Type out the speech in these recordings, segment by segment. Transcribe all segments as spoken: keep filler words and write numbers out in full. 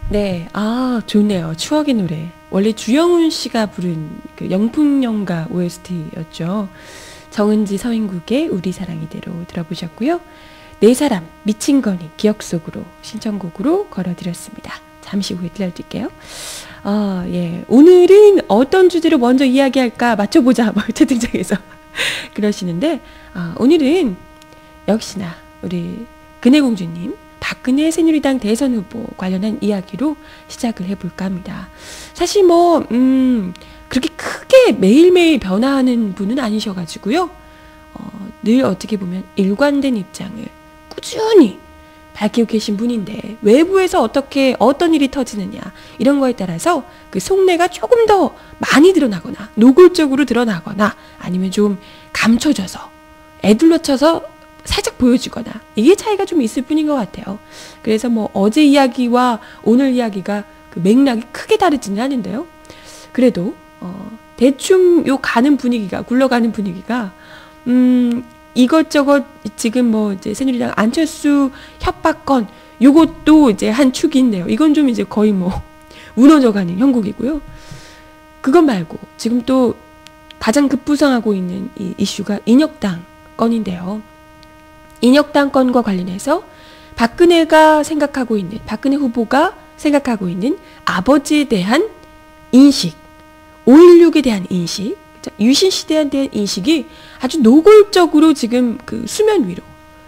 네, 아, 좋네요. 추억의 노래. 원래 주영훈 씨가 부른 그 영풍연가 오에스티였죠. 정은지 서인국의 우리 사랑 이대로 들어보셨고요. 네 사람 미친 거니 기억 속으로 신청곡으로 걸어드렸습니다. 잠시 후에 들려드릴게요. 어, 예. 오늘은 어떤 주제로 먼저 이야기할까 맞춰보자. 뭐 채팅창에서 그러시는데, 아, 오늘은 역시나 우리 근혜공주님 박근혜 새누리당 대선 후보 관련한 이야기로 시작을 해볼까 합니다. 사실 뭐 음, 그렇게 크게 매일매일 변화하는 분은 아니셔가지고요. 어, 늘 어떻게 보면 일관된 입장을 꾸준히 밝히고 계신 분인데, 외부에서 어떻게 어떤 일이 터지느냐 이런 거에 따라서 그 속내가 조금 더 많이 드러나거나 노골적으로 드러나거나 아니면 좀 감춰져서 애둘러쳐서 살짝 보여지거나, 이게 차이가 좀 있을 뿐인 것 같아요. 그래서 뭐 어제 이야기와 오늘 이야기가 그 맥락이 크게 다르지는 않은데요. 그래도 어 대충 요 가는 분위기가, 굴러가는 분위기가 음 이것저것 지금 뭐 이제 새누리당 안철수 협박건 요것도 이제 한 축이 있네요. 이건 좀 이제 거의 뭐 무너져가는 형국이고요. 그것 말고 지금 또 가장 급부상하고 있는 이 이슈가 인혁당 건인데요. 인혁당 건과 관련해서 박근혜가 생각하고 있는, 박근혜 후보가 생각하고 있는 아버지에 대한 인식, 오일육에 대한 인식, 유신 시대에 대한 인식이 아주 노골적으로 지금 그 수면 위로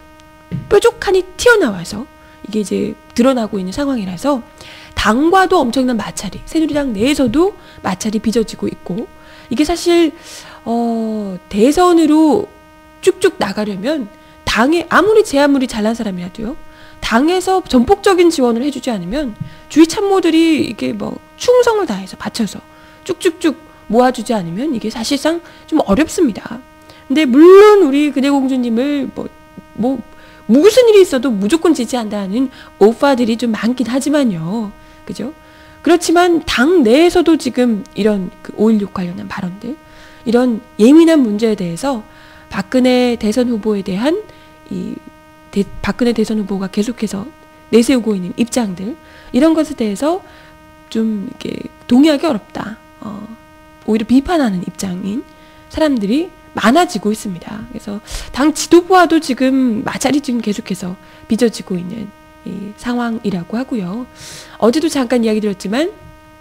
뾰족하니 튀어나와서 이게 이제 드러나고 있는 상황이라서 당과도 엄청난 마찰이, 새누리당 내에서도 마찰이 빚어지고 있고, 이게 사실 어 대선으로 쭉쭉 나가려면 당에 아무리 제 아무리 잘난 사람이라도요, 당에서 전폭적인 지원을 해주지 않으면 주위 참모들이 이게 뭐 충성을 다해서 바쳐서 쭉쭉쭉 모아주지 않으면 이게 사실상 좀 어렵습니다. 근데 물론 우리 근혜공주님을 뭐, 뭐 무슨 일이 있어도 무조건 지지한다는 오빠들이 좀 많긴 하지만요. 그죠? 그렇지만 당 내에서도 지금 이런 그 오일육 관련한 발언들, 이런 예민한 문제에 대해서 박근혜 대선 후보에 대한 이 대, 박근혜 대선 후보가 계속해서 내세우고 있는 입장들, 이런 것에 대해서 좀 이렇게 동의하기 어렵다. 어, 오히려 비판하는 입장인 사람들이 많아지고 있습니다. 그래서 당 지도부와도 지금 마찰이 지금 계속해서 빚어지고 있는 이 상황이라고 하고요. 어제도 잠깐 이야기 드렸지만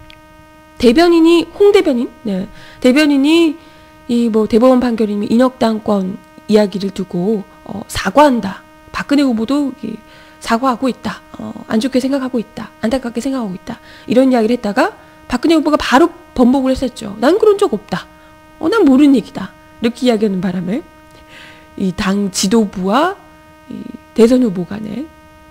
대변인이 홍 대변인, 네, 대변인이 이 뭐 대법원 판결이면 인혁당권 이야기를 두고 어, 사과한다. 박근혜 후보도 사과하고 있다. 어, 안 좋게 생각하고 있다. 안타깝게 생각하고 있다. 이런 이야기를 했다가 박근혜 후보가 바로 번복을 했었죠. 난 그런 적 없다. 어, 난 모르는 얘기다. 이렇게 이야기하는 바람에 이 당 지도부와 이 대선 후보 간의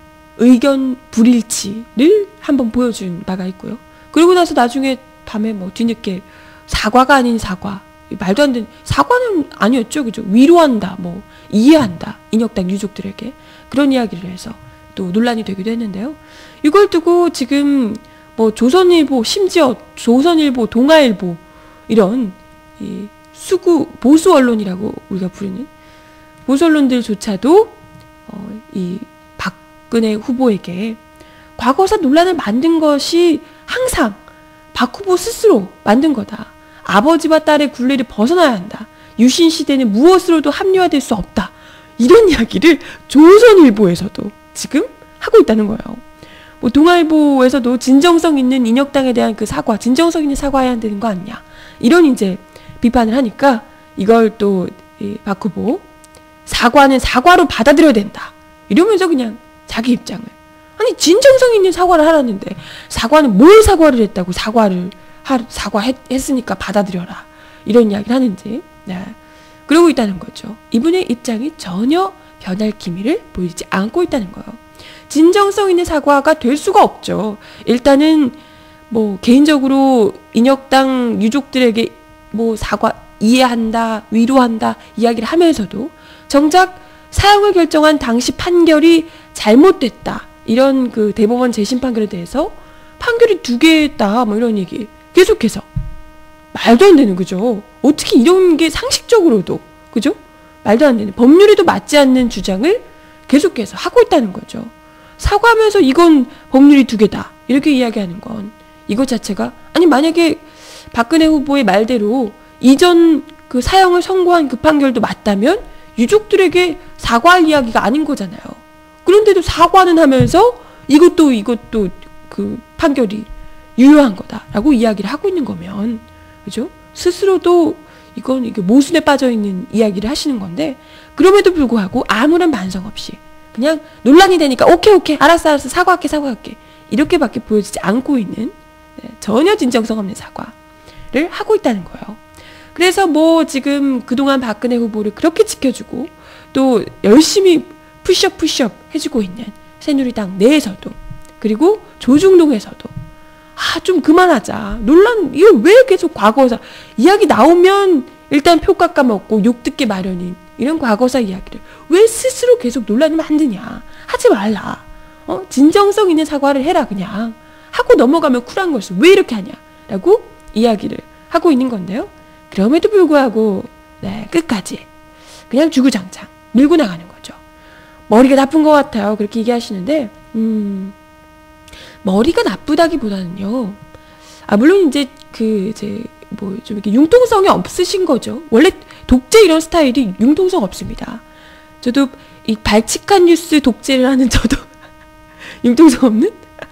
의견 불일치를 한번 보여준 바가 있고요. 그리고 나서 나중에 밤에 뭐 뒤늦게 사과가 아닌 사과, 말도 안 되는 사과는 아니었죠. 그죠? 위로한다, 뭐 이해한다, 인혁당 유족들에게 그런 이야기를 해서 또 논란이 되기도 했는데요. 이걸 두고 지금 뭐 조선일보, 심지어 조선일보, 동아일보 이런 이 수구 보수 언론이라고 우리가 부르는 보수 언론들조차도 어, 이 박근혜 후보에게 과거사 논란을 만든 것이 항상 박 후보 스스로 만든 거다. 아버지와 딸의 굴레를 벗어나야 한다. 유신 시대는 무엇으로도 합리화될 수 없다. 이런 이야기를 조선일보에서도 지금 하고 있다는 거예요. 뭐 동아일보에서도 진정성 있는 인혁당에 대한 그 사과, 진정성 있는 사과해야 되는 거 아니냐. 이런 이제 비판을 하니까 이걸 또 박 후보 사과는 사과로 받아들여야 된다. 이러면서 그냥 자기 입장을, 아니 진정성 있는 사과를 하라는데 사과는 뭘 사과를 했다고 사과를 하, 사과했으니까 받아들여라. 이런 이야기를 하는지, 네, 그러고 있다는 거죠. 이분의 입장이 전혀 변할 기미를 보이지 않고 있다는 거예요. 진정성 있는 사과가 될 수가 없죠. 일단은 뭐 개인적으로 인혁당 유족들에게 뭐 사과 이해한다, 위로한다 이야기를 하면서도 정작 사형을 결정한 당시 판결이 잘못됐다, 이런 그 대법원 재심 판결에 대해서 판결이 두 개다 뭐 이런 얘기 계속해서, 말도 안 되는, 그죠? 어떻게 이런 게 상식적으로도, 그죠? 말도 안 되는, 법률에도 맞지 않는 주장을 계속해서 하고 있다는 거죠. 사과하면서 이건 법률이 두 개다, 이렇게 이야기하는 건 이것 자체가, 아니 만약에 박근혜 후보의 말대로 이전 그 사형을 선고한 그 판결도 맞다면 유족들에게 사과할 이야기가 아닌 거잖아요. 그런데도 사과는 하면서 이것도 이것도 그 판결이 유효한 거다라고 이야기를 하고 있는 거면, 그죠? 스스로도 이건 이게 모순에 빠져 있는 이야기를 하시는 건데, 그럼에도 불구하고 아무런 반성 없이 그냥 논란이 되니까 오케이 오케이 알았어 알았어 사과할게 사과할게 이렇게밖에 보여지지 않고 있는, 네, 전혀 진정성 없는 사과를 하고 있다는 거예요. 그래서 뭐 지금 그동안 박근혜 후보를 그렇게 지켜주고 또 열심히 푸시업 푸시업 해주고 있는 새누리당 내에서도, 그리고 조중동에서도 아 좀 그만하자, 논란 이거 왜 계속 과거사 이야기 나오면 일단 표 깎아먹고 욕 듣기 마련인 이런 과거사 이야기를 왜 스스로 계속 논란을 만드냐, 하지 말라, 어? 진정성 있는 사과를 해라, 그냥 하고 넘어가면 쿨한 것을 왜 이렇게 하냐 라고 이야기를 하고 있는 건데요. 그럼에도 불구하고 네, 끝까지 그냥 주구장창 밀고 나가는 거죠. 머리가 나쁜 것 같아요, 그렇게 얘기하시는데, 음, 머리가 나쁘다기보다는요, 아 물론 이제 그 이제 뭐 좀 이렇게 융통성이 없으신 거죠. 원래 독재 이런 스타일이 융통성 없습니다. 저도 이 발칙한 뉴스 독재를 하는 저도 융통성 없는?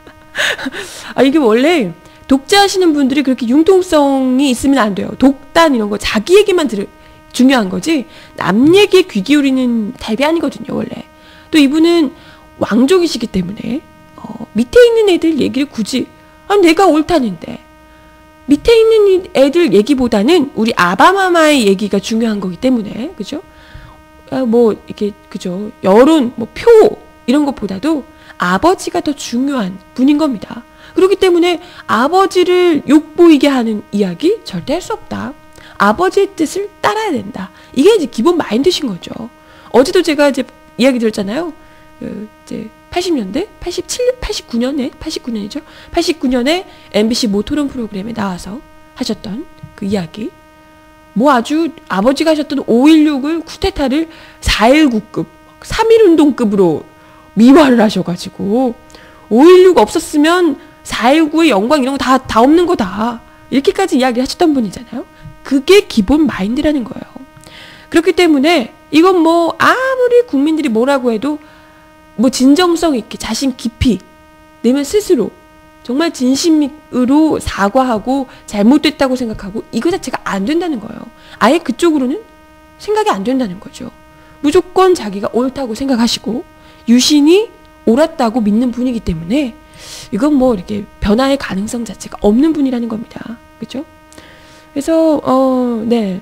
아 이게 원래 독재하시는 분들이 그렇게 융통성이 있으면 안 돼요. 독단 이런 거 자기 얘기만 들을 중요한 거지 남 얘기에 귀 기울이는 타입이 아니거든요, 원래. 또 이분은 왕족이시기 때문에 어, 밑에 있는 애들 얘기를 굳이, 아 내가 옳다는데 밑에 있는 애들 얘기보다는 우리 아바마마의 얘기가 중요한 거기 때문에, 그죠? 아, 뭐 이렇게 그죠? 여론, 뭐 표 이런 것보다도 아버지가 더 중요한 분인 겁니다. 그렇기 때문에 아버지를 욕보이게 하는 이야기 절대 할 수 없다. 아버지의 뜻을 따라야 된다. 이게 이제 기본 마인드신 거죠. 어제도 제가 이제 이야기 드렸잖아요. 그 이제 팔십 년대, 팔십칠, 팔십구 년에, 팔십구 년이죠. 팔십구 년에 엠비씨 모토론 프로그램에 나와서 하셨던 그 이야기. 뭐 아주 아버지가 하셨던 오일육을 쿠데타를 사일구급, 삼일운동급으로 미화를 하셔가지고 오일육 없었으면 사일구의 영광 이런 거 다, 다 없는 거다. 이렇게까지 이야기를 하셨던 분이잖아요. 그게 기본 마인드라는 거예요. 그렇기 때문에 이건 뭐 아무리 국민들이 뭐라고 해도 뭐 진정성 있게 자신 깊이 내면 스스로 정말 진심으로 사과하고 잘못됐다고 생각하고 이거 자체가 안 된다는 거예요. 아예 그쪽으로는 생각이 안 된다는 거죠. 무조건 자기가 옳다고 생각하시고 유신이 옳았다고 믿는 분이기 때문에 이건 뭐 이렇게 변화의 가능성 자체가 없는 분이라는 겁니다. 그렇죠? 그래서 어, 네.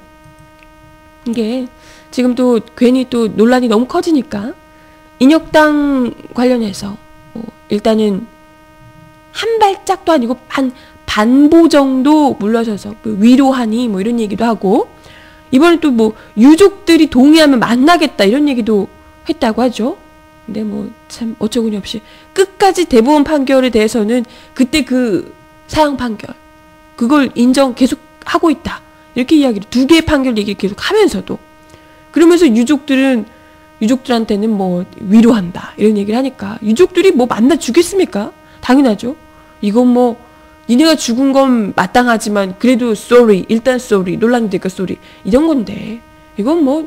이게 지금 또 괜히 또 논란이 너무 커지니까 인혁당 관련해서 뭐 일단은 한 발짝도 아니고 한 반보 정도 물러서서 뭐 위로하니 뭐 이런 얘기도 하고, 이번에 또 뭐 유족들이 동의하면 만나겠다 이런 얘기도 했다고 하죠. 근데 뭐 참 어처구니 없이 끝까지 대법원 판결에 대해서는 그때 그 사형 판결 그걸 인정 계속 하고 있다 이렇게 이야기를 두 개의 판결 얘기를 계속 하면서도, 그러면서 유족들은 유족들한테는 뭐 위로한다 이런 얘기를 하니까 유족들이 뭐 만나 주겠습니까? 당연하죠. 이건 뭐 니네가 죽은 건 마땅하지만 그래도 sorry, 일단 sorry, 논란이 되니까 sorry 이런 건데, 이건 뭐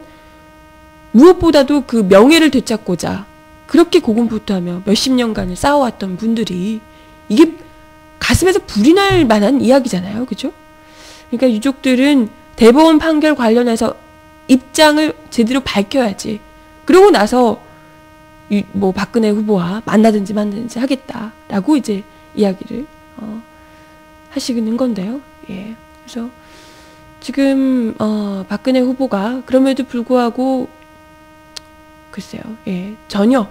무엇보다도 그 명예를 되찾고자 그렇게 고군분투하며 몇십 년간을 싸워왔던 분들이 이게 가슴에서 불이 날 만한 이야기잖아요. 그죠? 그러니까 유족들은 대법원 판결 관련해서 입장을 제대로 밝혀야지. 그러고 나서 유, 뭐 박근혜 후보와 만나든지 만나든지 하겠다라고 이제 이야기를 어, 하시는 건데요. 예. 그래서 지금 어, 박근혜 후보가 그럼에도 불구하고 글쎄요. 예. 전혀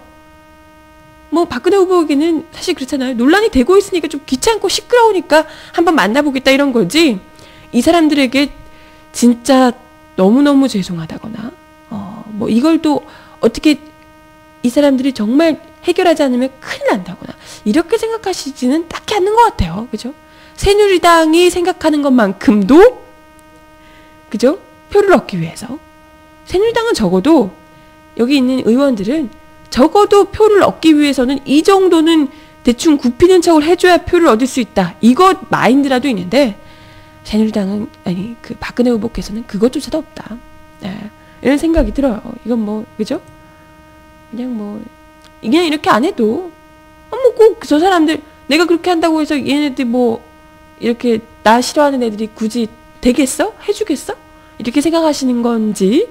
뭐 박근혜 후보에게는 사실 그렇잖아요. 논란이 되고 있으니까 좀 귀찮고 시끄러우니까 한번 만나보겠다 이런 거지, 이 사람들에게 진짜 너무너무 죄송하다거나 어, 뭐 이걸 또 어떻게 이 사람들이 정말 해결하지 않으면 큰일 난다거나 이렇게 생각하시지는 딱히 않는 것 같아요. 그죠? 새누리당이 생각하는 것만큼도 그죠? 표를 얻기 위해서 새누리당은 적어도 여기 있는 의원들은 적어도 표를 얻기 위해서는 이 정도는 대충 굽히는 척을 해줘야 표를 얻을 수 있다. 이것 마인드라도 있는데 새누리당은 아니 그 박근혜 후보께서는 그것조차도 없다. 네, 이런 생각이 들어요. 이건 뭐 그죠? 그냥 뭐 그냥 이렇게 안 해도 뭐 꼭 저 사람들 내가 그렇게 한다고 해서 얘네들 뭐 이렇게 나 싫어하는 애들이 굳이 되겠어? 해주겠어? 이렇게 생각하시는 건지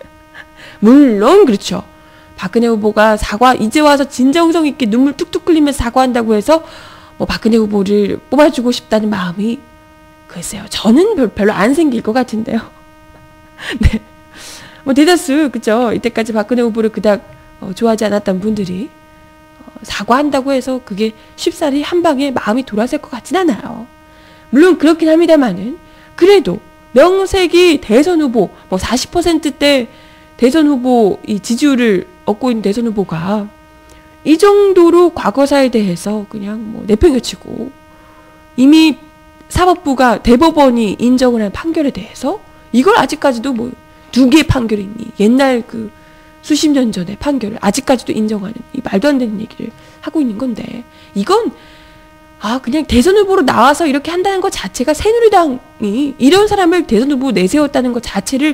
물론 그렇죠. 박근혜 후보가 사과 이제 와서 진정성 있게 눈물 뚝뚝 흘리면서 사과한다고 해서 뭐 박근혜 후보를 뽑아주고 싶다는 마음이 글쎄요. 저는 별, 별로 안 생길 것 같은데요. 네. 뭐 대다수 그죠. 이때까지 박근혜 후보를 그닥 어, 좋아하지 않았던 분들이 어, 사과한다고 해서 그게 쉽사리 한 방에 마음이 돌아설 것 같진 않아요. 물론 그렇긴 합니다만은 그래도 명색이 대선 후보 뭐 사십 퍼센트대 대선 후보 이 지지율을 얻고 있는 대선 후보가 이 정도로 과거사에 대해서 그냥 뭐 내팽개치고 이미 사법부가 대법원이 인정을 한 판결에 대해서 이걸 아직까지도 뭐 두 개의 판결이 있니 옛날 그 수십 년 전의 판결을 아직까지도 인정하는 이 말도 안 되는 얘기를 하고 있는 건데 이건 아 그냥 대선 후보로 나와서 이렇게 한다는 것 자체가 새누리당이 이런 사람을 대선 후보 내세웠다는 것 자체를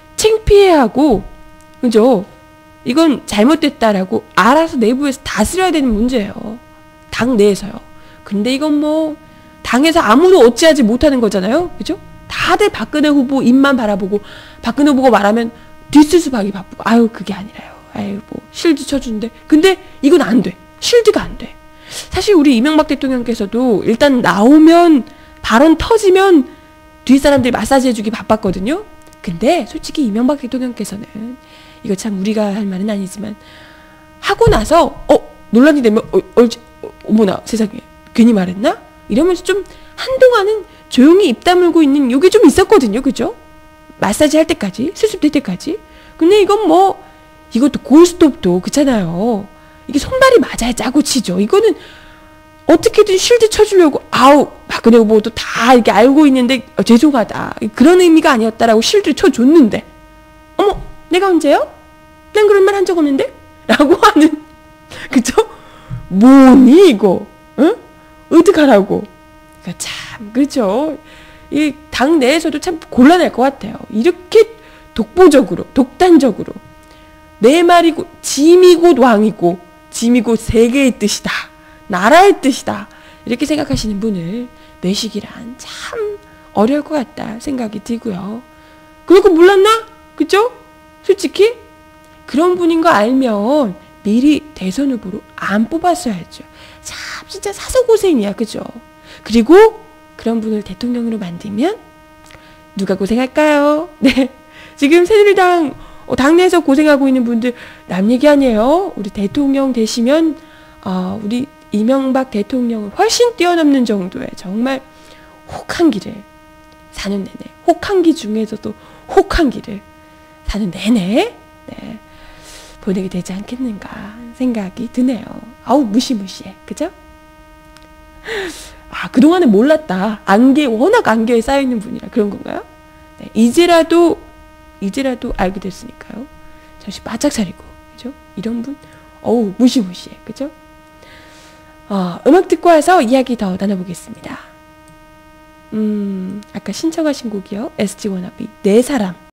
창피해하고 그죠? 이건 잘못됐다라고 알아서 내부에서 다스려야 되는 문제예요. 당 내에서요. 근데 이건 뭐 당에서 아무도 어찌하지 못하는 거잖아요. 그죠? 다들 박근혜 후보 입만 바라보고 박근혜 후보가 말하면 뒷수습하기 바쁘고 아유 그게 아니라요. 아유 뭐 실드 쳐주는데 근데 이건 안 돼. 실드가 안 돼. 사실 우리 이명박 대통령께서도 일단 나오면 발언 터지면 뒷사람들이 마사지 해주기 바빴거든요. 근데 솔직히 이명박 대통령께서는 이거 참 우리가 할 말은 아니지만 하고 나서 어 논란이 되면 어, 어, 어 어머나 세상에 괜히 말했나? 이러면서 좀 한동안은 조용히 입 다물고 있는 요게 좀 있었거든요. 그죠? 마사지 할 때까지 수습될 때까지. 근데 이건 뭐 이것도 골스톱도 그렇잖아요. 이게 손발이 맞아야 짜고 치죠. 이거는 어떻게든 쉴드 쳐주려고 아우 박근혜 후보도 다 이렇게 알고 있는데 어, 죄송하다 그런 의미가 아니었다라고 쉴드 쳐줬는데 어머 내가 언제요? 난 그런 말 한 적 없는데? 라고 하는 그쵸? 뭐니 이거 응? 어떡하라고 그러니까 참 그렇죠. 이 당 내에서도 참 곤란할 것 같아요. 이렇게 독보적으로 독단적으로 내 말이 곧 짐이 곧 왕이고 짐이 곧 세계의 뜻이다. 나라의 뜻이다. 이렇게 생각하시는 분을 내시기란 참 어려울 것 같다 생각이 들고요. 그리고 몰랐나? 그죠? 솔직히 그런 분인 거 알면 미리 대선 후보로 안 뽑았어야죠. 참 진짜 사소고생이야. 그죠? 그리고 그런 분을 대통령으로 만들면 누가 고생할까요? 네. 지금 새누리당 당내에서 고생하고 있는 분들 남 얘기 아니에요. 우리 대통령 되시면 어, 우리 이명박 대통령을 훨씬 뛰어넘는 정도의 정말 혹한 길을 사는 내내 혹한 길 중에서도 혹한 길을 사는 내내 네, 보내게 되지 않겠는가 생각이 드네요. 아우 무시무시해. 그죠? 아 그동안은 몰랐다. 안개 워낙 안개에 쌓여있는 분이라 그런 건가요? 네, 이제라도 이제라도 알게 됐으니까요. 잠시 바짝 차리고 그죠? 이런 분 어우 무시무시해. 그죠? 어, 음악 듣고 와서 이야기 더 나눠보겠습니다. 음 아까 신청하신 곡이요. 에스지 워너비 내 사람